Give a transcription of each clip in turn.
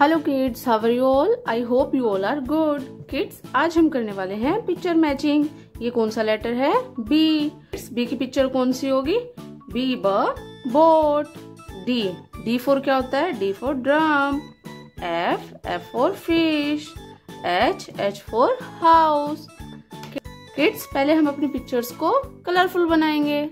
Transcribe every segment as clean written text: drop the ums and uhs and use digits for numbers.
Hello kids, how are you all? I hope you all are good. Kids, आज हम करने वाले हैं पिक्चर मैचिंग। ये कौन सा लेटर है? बी। बी की पिक्चर कौन सी होगी? B boat. D, D for क्या होता है? D for drum. F for fish. H for house. Kids, पहले हम अपनी पिक्चर्स को कलरफुल बनाएंगे।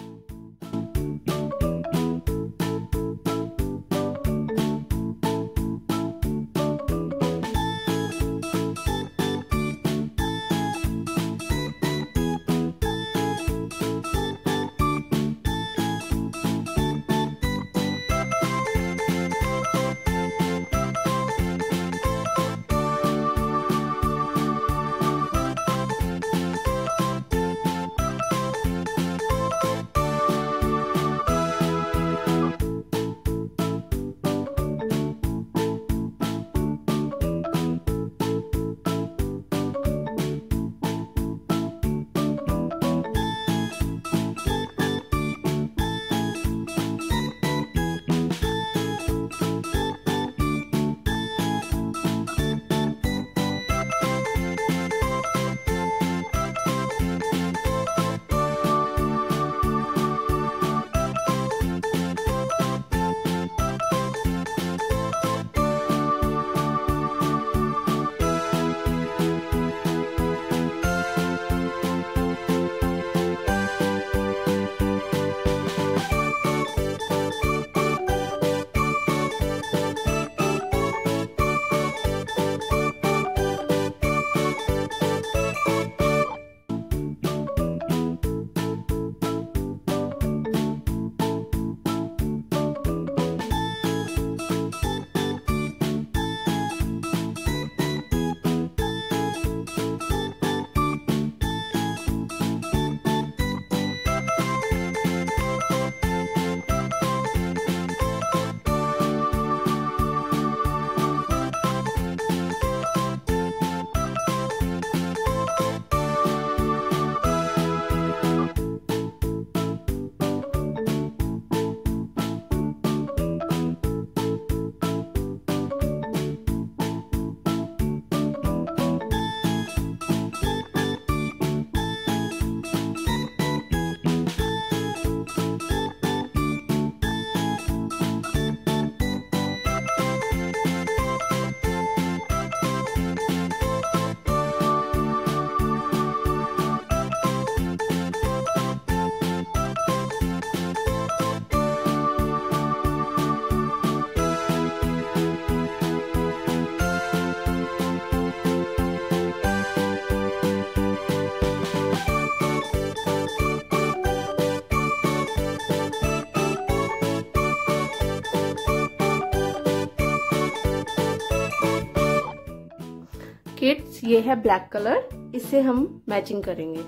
किड्स, ये है ब्लैक कलर, इससे हम मैचिंग करेंगे।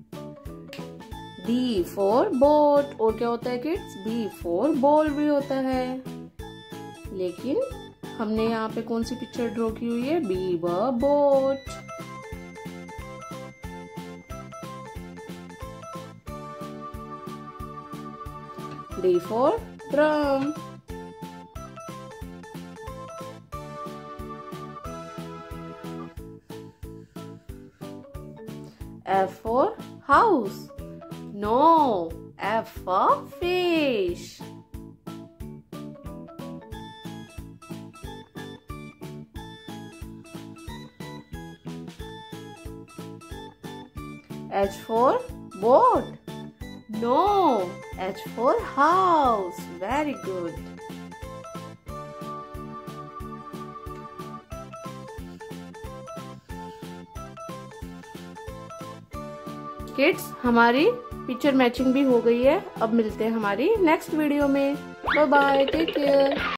D for boat. और क्या होता है किड्स? B फॉर बॉल भी होता है। लेकिन हमने यहाँ पे कौन सी पिक्चर ड्रॉ की हुई है? B boat. D for drum. F for house. No, F for fish. H for boat. No, H for house. Very good. Kids, हमारी पिक्चर मैचिंग भी हो गई है। अब मिलते हैं हमारी नेक्स्ट वीडियो में। Bye bye, take care.